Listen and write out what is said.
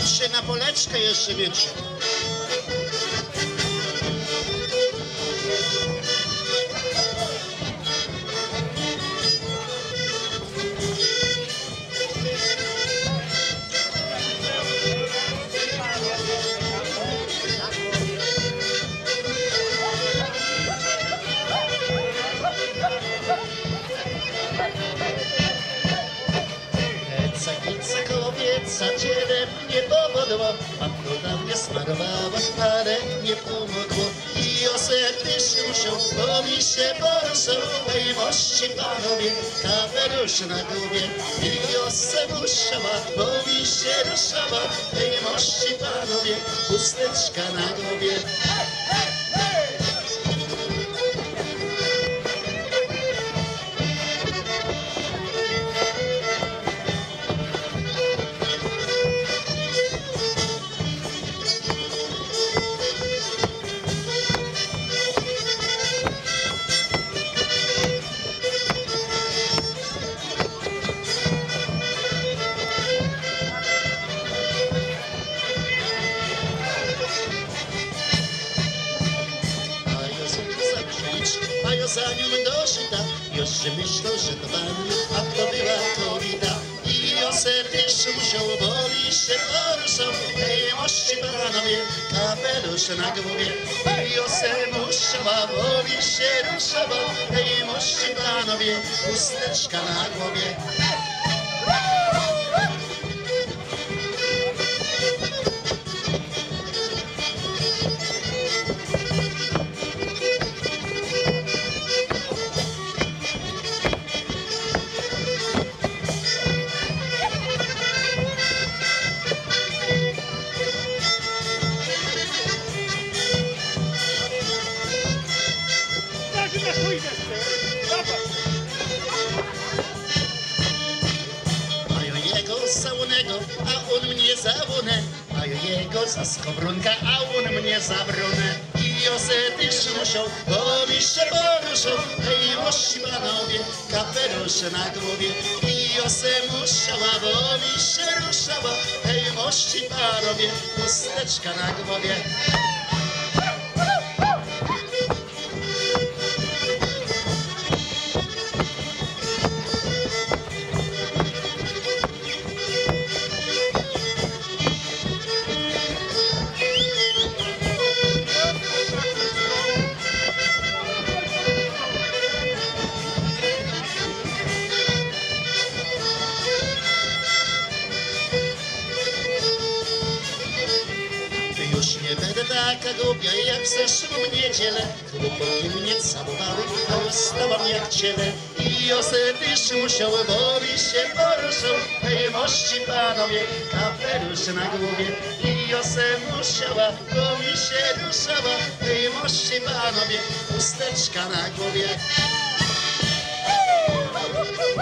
Chodźcie na poleczkę jeszcze wiecie. Kobieca ciele mnie powodła, a broda mnie smarowała, ale nie pomogło. I o serdecznie muszą, bo mi się poruszą. Hej, mości panowie, kapelusz na głowie. I osę musiała, bo mi się ruszała. Hej, mości panowie, chusteczka na głowie. Mają za nią doszyta, jeszcze myślą, że to pan, a to była kobieta. I o serdecznie musiał, bo mi się poruszą. Hej, mości panowie, kapelusz na głowie. I o serdecznie musiała, bo mi się ruszała. Hej, mości panowie, chusteczka na głowie. Mają jego za łonego, a on mnie za łonę. Mają jego za skowronka, a on mnie za bronę. I osety muszą, bo mi się poruszą. Hej, mości panowie, kapelusze na głowie. I osę musiała, bo mi się ruszała. Hej, mości panowie, chusteczka na głowie. Już nie będę taka głupia jak w zeszłą niedzielę. Chłopaki mnie całowały, a ustałam jak ciele. I osety musiał, bo mi się poruszą. Hej, mości panowie, kapelusz na głowie. I osę musiała, bo mi się ruszała. Hej, mości panowie, chusteczka na głowie.